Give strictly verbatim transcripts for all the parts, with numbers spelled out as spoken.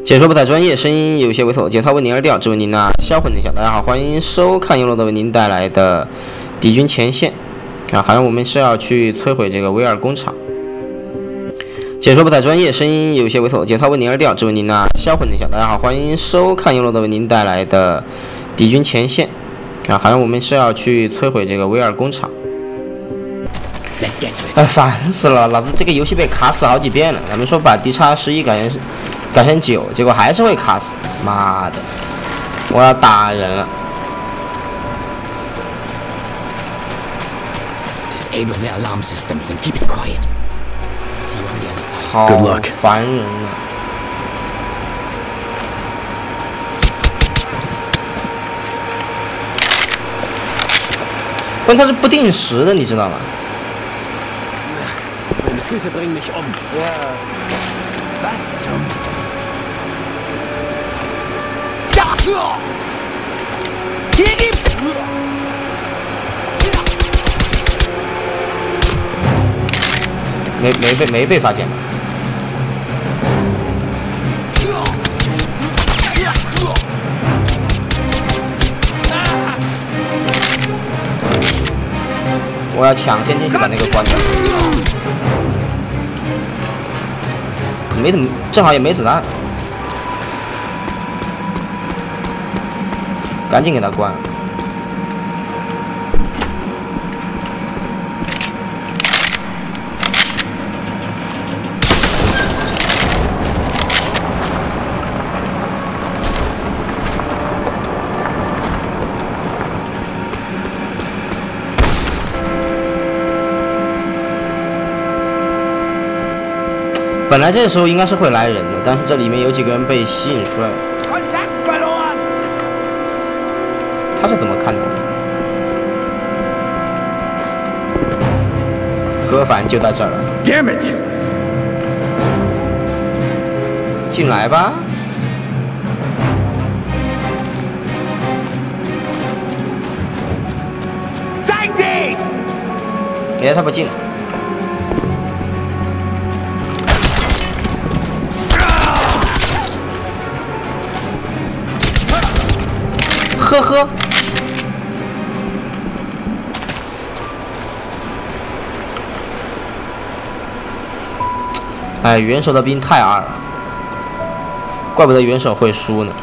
解说不太专业，声音有些猥琐，节操为您而调，只为您那销魂的小。大家好，欢迎收看由罗德为您带来的敌军前线啊，好像我们是要去摧毁这个威尔工厂。解说不太专业，声音有些猥琐，节操为您而调，只为您那销魂的小。大家好，欢迎收看由罗德为您带来的敌军前线啊，好像我们是要去摧毁这个威尔工厂。哎，烦死了！老子这个游戏被卡死好几遍了。咱们说把 D 叉十一改成改成九，结果还是会卡死。妈的！我要打人了。好烦人啊！关键它是不定时的，你知道吗？ Füße bringen mich um. Ja. Was zum? Ja! Hier gibt's. 没没被没被发现。我要抢先进去把那个关掉。 没怎么，正好也没子弹，赶紧给他关。本来这个时候应该是会来人的，但是这里面有几个人被吸引出来了。他是怎么看到的？哥反正就在这儿了。 Damn it！ 进来吧。 在地。 哎，他不进。 呵呵，哎，元首的兵太二了，怪不得元首会输呢。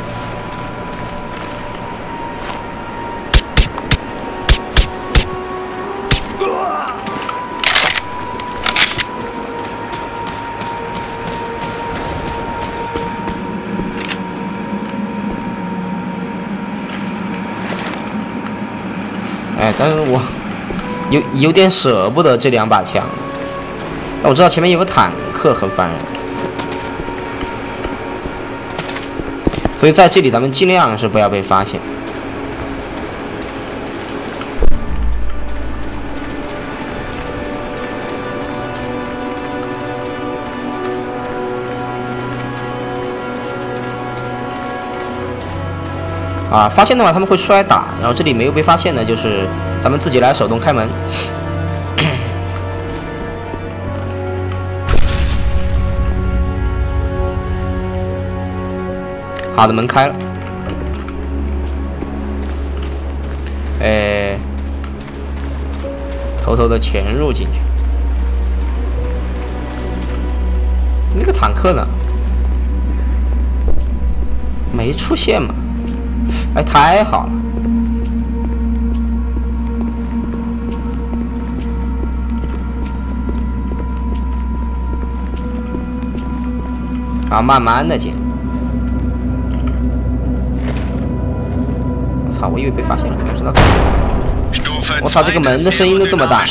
哎，但是我有有点舍不得这两把枪，但我知道前面有个坦克很烦人，所以在这里咱们尽量是不要被发现。啊，发现的话他们会出来打，然后这里没有被发现的，就是咱们自己来手动开门。好的，门开了。哎，偷偷的潜入进去。那个坦克呢？没出现嘛？ 哎，太好了！啊，慢慢的进。我操！我以为被发现了，没想到。我操！这个门的声音都这么大。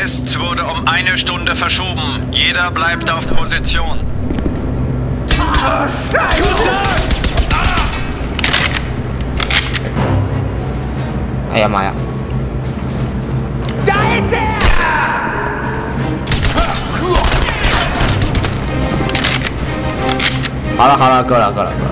哎呀妈呀！好了好了，够了够了够了！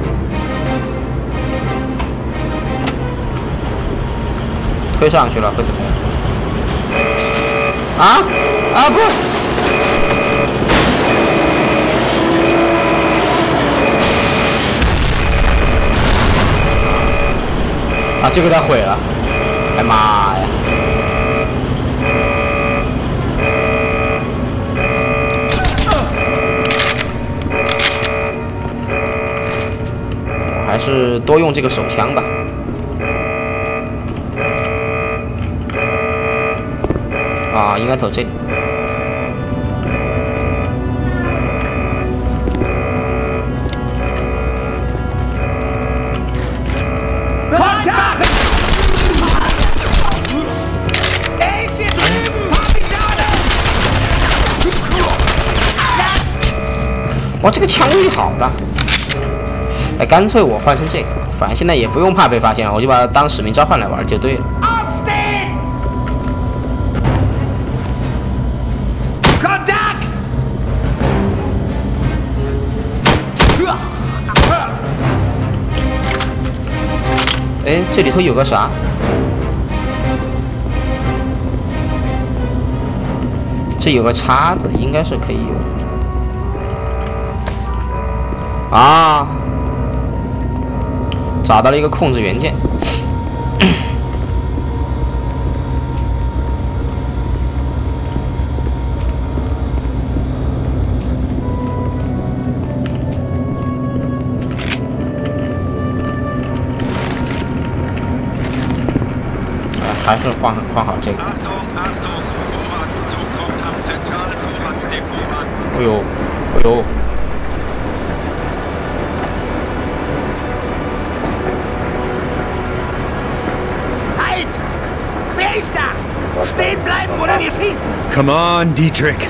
推上去了会怎么样？啊啊不！ 这个他毁了！哎妈呀！我还是多用这个手枪吧。啊，应该走这里。 哇，这个枪力好大！哎，干脆我换成这个，反正现在也不用怕被发现了，我就把它当使命召唤来玩就对了。哎，这里头有个啥？这有个叉子，应该是可以用的。 啊，找到了一个控制元件。还是换换好这个。哎呦，哎呦！ Stehen bleiben oder wir schießen! Come on, Dietrich!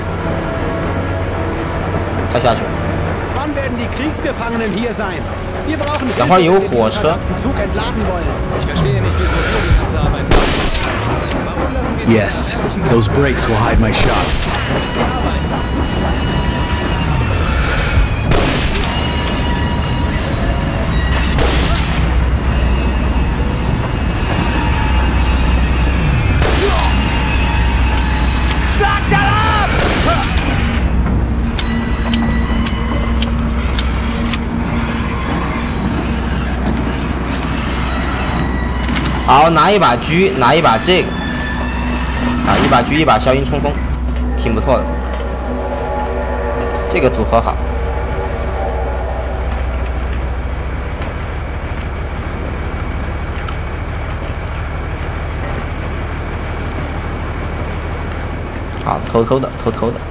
再下去。 Wann werden die Kriegsgefangenen hier sein? Wir brauchen 等会儿有火车。 Zug entladen wollen. Ich verstehe nicht, wieso wir die ganze Arbeit machen. Warum lassen wir Yes, those brakes will hide my shots. Schlag Alarm! 好，拿一把狙，拿一把这个，啊，一把狙，一把消音冲锋，挺不错的。这个组合好。好，偷偷的，偷偷的。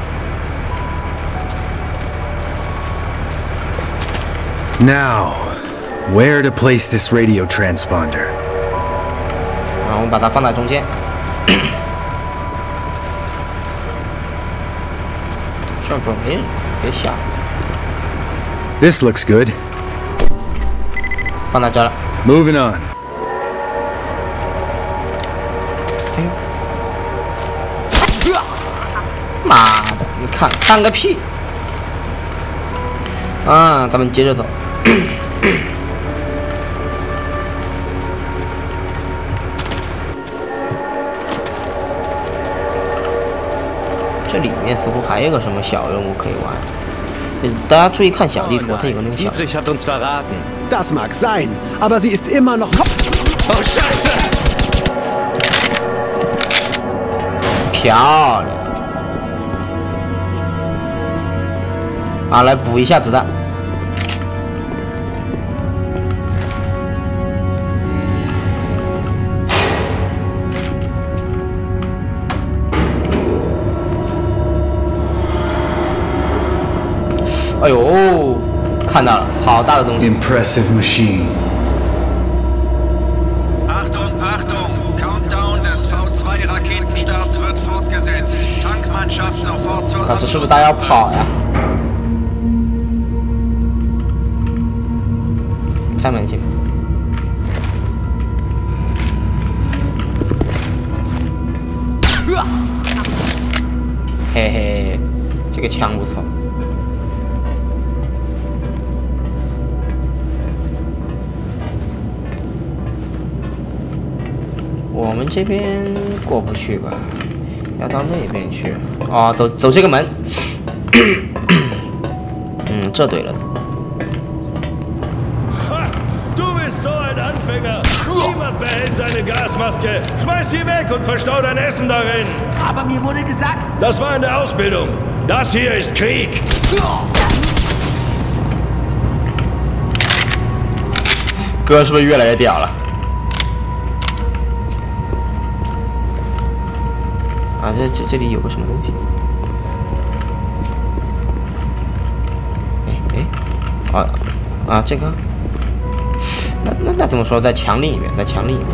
Now, where to place this radio transponder? 然后我们把它放在中间。这不没人，别瞎。 This looks good. 放在这了。 Moving on. 哎呦！妈的，你看看个屁！啊，咱们接着走。这里面似乎还有个什么小任务可以玩。大家注意看小地图，它有个那个小。 Dietrich hat uns verraten. Das mag sein, aber sie ist immer noch. Oh, Scheiße! 漂亮！啊，来补一下子弹。 哎呦，看到了，好大的东西！ Impressive machine. Achtung, Achtung! Countdown des V zwei Raketenstarts wird fortgesetzt. Tankmannschaft sofort zur 靠，这是不是大家要跑呀？开门去。嘿嘿，这个枪不错。 我们这边过不去吧？要到那边去。哦，走走这个门。嗯，这对了。 Du bist so ein Anfänger! Niemand behält seine Gasmaske. Schmeiß sie weg und verstau dein Essen darin. Aber mir wurde gesagt... Das war in der Ausbildung. Das hier ist Krieg. 哥是不是越来越屌了？啊，这这这里有个什么东西？哎哎，啊啊，这个，那那那怎么说？在墙另一边，在墙另一边。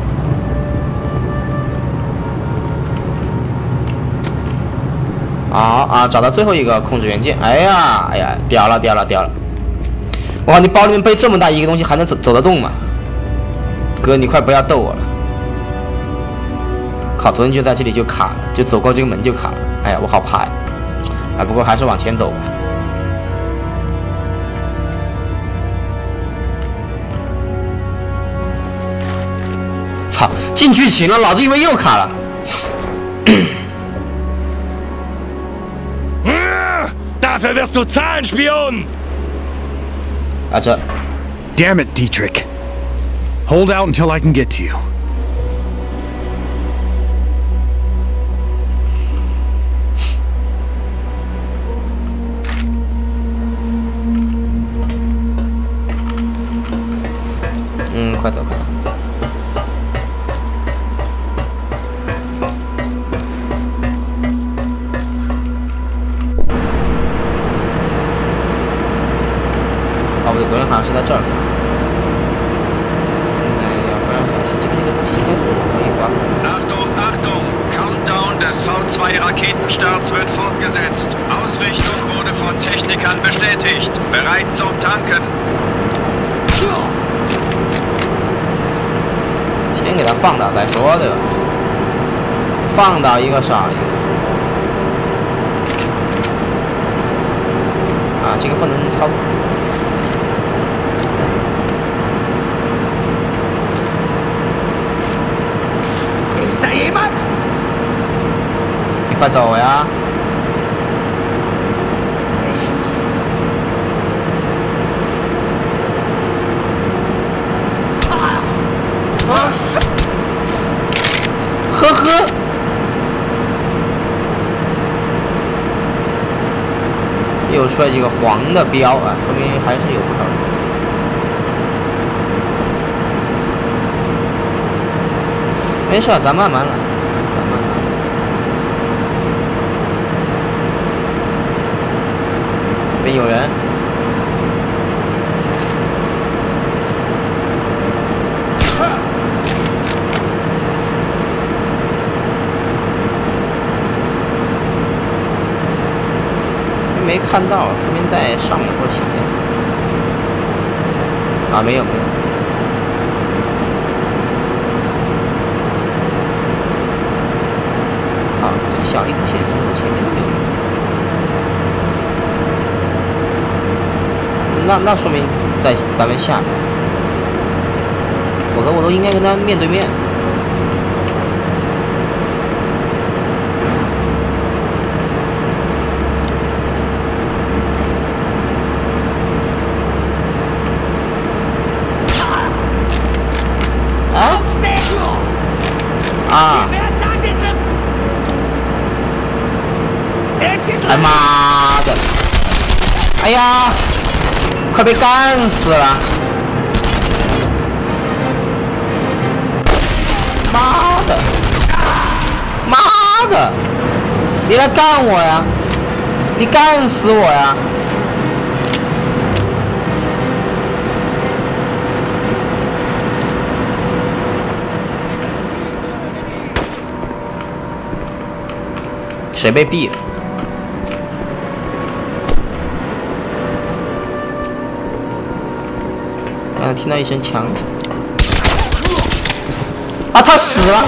好啊，找到最后一个控制元件。哎呀，哎呀，屌了，屌了，屌了！哇，你包里面背这么大一个东西，还能走走得动吗？哥，你快不要逗我了！靠，昨天就在这里就卡了，就走过这个门就卡了。哎呀，我好怕呀！啊，不过还是往前走吧。操，进剧情了，老子以为又卡了。 Dafür wirst du zahlen, Spion! 啊，这 Damn it, Dietrich. Hold out until I can get to you. Mm, 快走，快走。哦，不对，昨天好像是在这儿看。现在要非常小心，这边这个东西应该是可以刮。 Achtung, Achtung! Countdown des V zwei Raketenstarts wird fortgesetzt. Ausrichtung wurde von Technikern bestätigt. Bereit zum Tanken. 先给它放倒再说，对吧？放倒一个少一个。啊，这个不能操。 Ist da jemand? 你快走呀！ Nichts. 呵呵，又出来几个黄的标啊，说明还是有不少人。没事，咱慢慢来，咱慢慢来。这边有人。 没看到，说明在上面或者前面。啊，没有没有。好，这个小地图显示我前面有一个。那那说明在咱们下面，否则我都应该跟他面对面。 啊！哎妈的！哎呀，快被干死了！妈的！妈的！你来干我呀！你干死我呀！ 谁被毙了？刚才听到一声枪声。啊，他死了！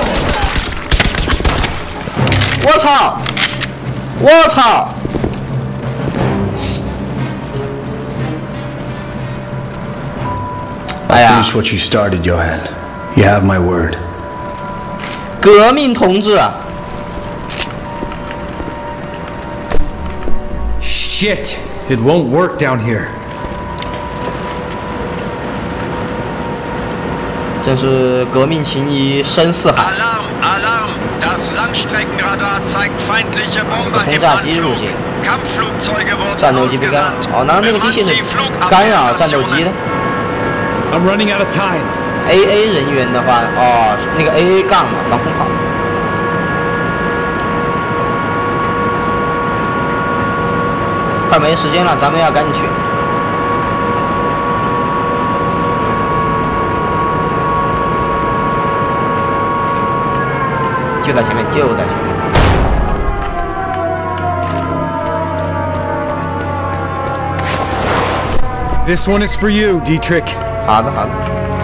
我操！我操！哎呀 Finish what you started, Johan. You have my word. 革命同志啊！ Shit! It won't work down here. 真是革命情谊深似海。 Alarm, Alarm! Das Langstreckenradar zeigt feindliche Bomber 轰 im 炸机入 Anflug. 境， Kampfflugzeuge wurden 战斗机被干扰。 ausgesandt. 哦，难道那个机器是 Bemannt die 干扰战斗机的 I'm running out of time. ？A A 人员的话，哦，那个 A A 杠嘛，防空炮。快没时间了，咱们要赶紧去。就在前面，就在前面。 This one is for you, Dietrich. 好的，好的。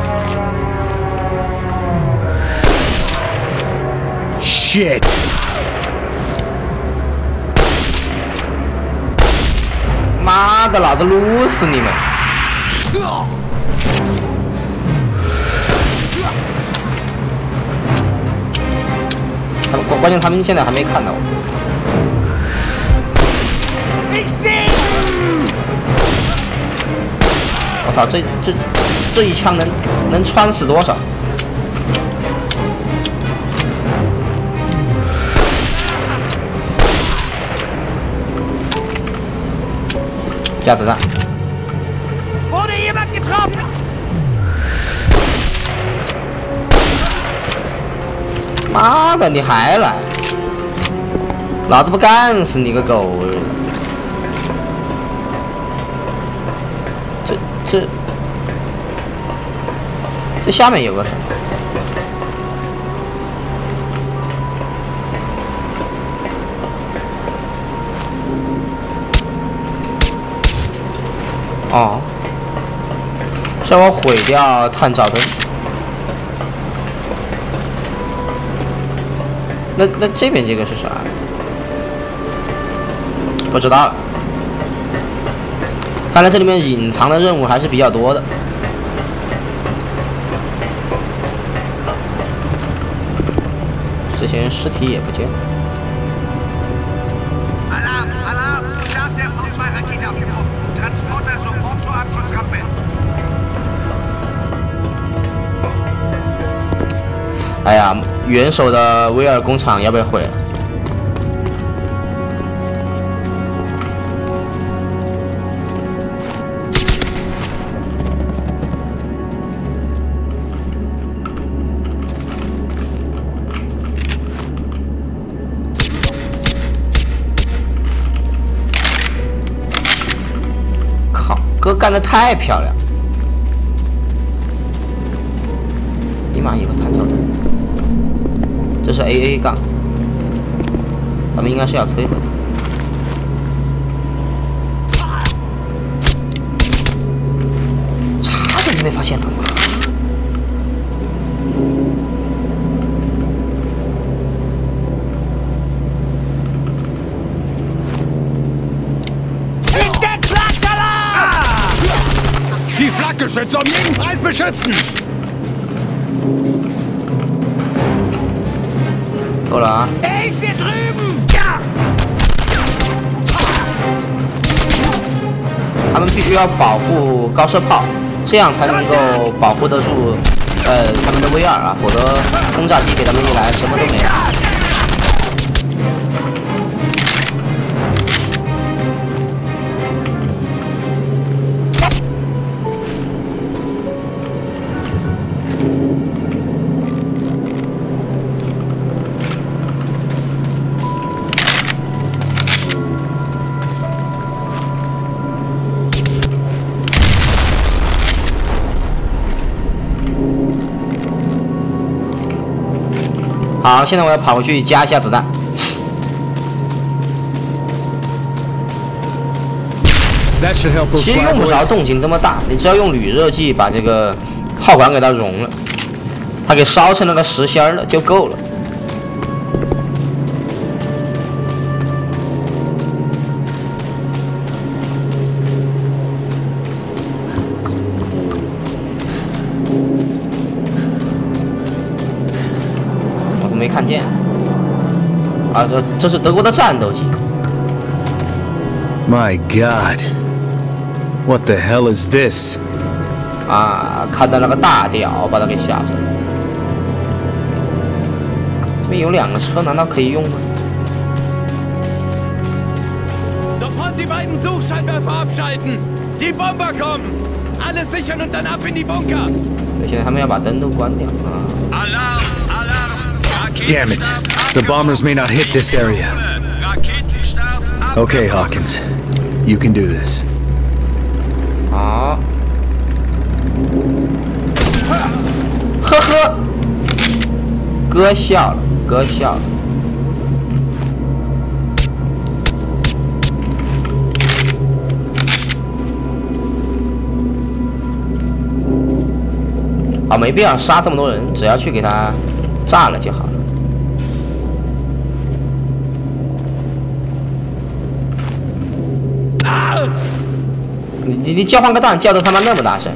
Shit. 妈的，老子撸死你们！他们关关键他们现在还没看到我。 Ich sehe! 我操，这这这一枪能能穿死多少？加子弹！ Wurde jemand getroffen? 妈的，你还来！老子不干死你个狗日的！这这这下面有个什么？哦，是要我毁掉探照灯。那那这边这个是啥？不知道了。看来这里面隐藏的任务还是比较多的。之前尸体也不见了。 Alarm, Alarm! Start der V zwei Rakete abgebrochen. Transporter sofort zur Abschussrampe. 哎呀，元首的威尔工厂要被毁了。靠，哥干得太漂亮！立马有个探照灯。 这是 A A 杠，咱们应该是要摧毁它。差点就没发现他妈！ In den Flakalarm! Die Flakgeschütze um jeden Preis beschützen! 够了啊！ Er ist hier drüben! Ja! 他们必须要保护高射炮，这样才能够保护得住呃他们的 V 二啊，否则轰炸机给他们一来，什么都没有。 好，现在我要跑过去加一下子弹。其实用不着动静这么大，你只要用铝热剂把这个炮管给它融了，它给烧成那个实心儿了就够了。没看见啊，这这是德国的战斗机。 My God, what the hell is this? 啊，看到那个大屌，把他给吓着了。这边有两个车，难道可以用吗？ Sofort die beiden Suchscheinwerfer abschalten! Die Bomber kommen! Alles sichern und dann ab in die Bunker! 现在他们要把灯都关掉啊！ Alarm! Alarm! Damn it. The bombers may not hit this area. Raketenstart ab. Okay, Hawkins. You can do this. 好，呵呵，哥笑了，哥笑了。 啊，没必要杀这么多人，只要去给他炸了就好了。啊！你你你叫唤个蛋，叫的他妈那么大声！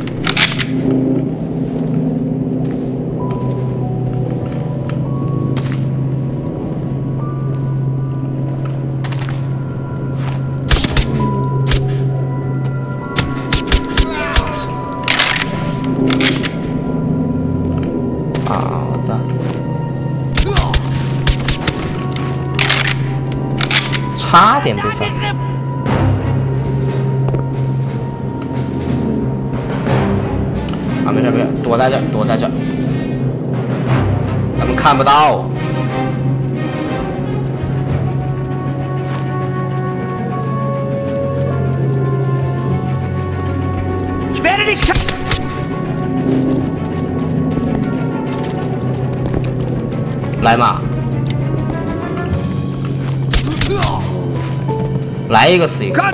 好的，差点被放。啊，没事没事，躲在这儿，躲在这儿，他们看不到。来嘛，来一个死一个！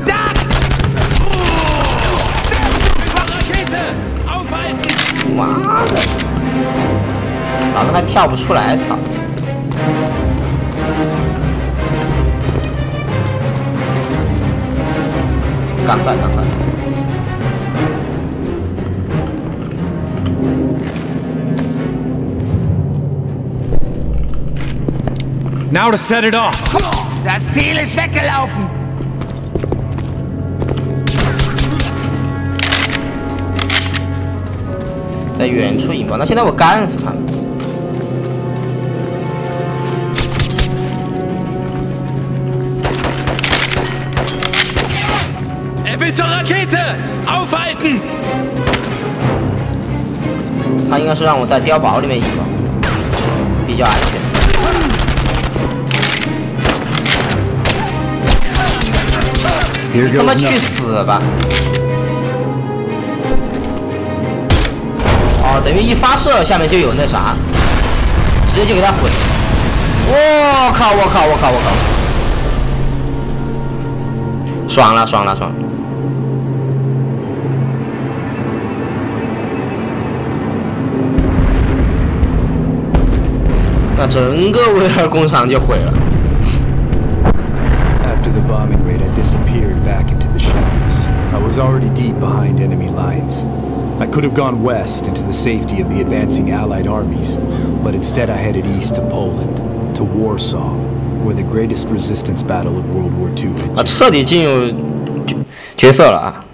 妈的，老子还跳不出来，操！赶快，赶快！ Now to set it off. Das Ziel ist weggelaufen. 在远处引爆，那现在我干死他们！ Er will zur Rakete! Aufhalten! 他应该是让我在碉堡里面引爆，比较安全。 他妈去死吧！哦，等于一发射，下面就有那啥，直接就给他毁。我靠！我靠！我靠！我靠！爽了！爽了！爽了！那整个威尔工厂就毁了。 After the bombing raid, I disappeared back into the shadows. I was already deep behind enemy lines. I could have gone west into the safety of the advancing Allied armies, but instead I headed east to Poland, to Warsaw, where the greatest resistance battle of World War Two had just... 啊，彻底进入角色了啊！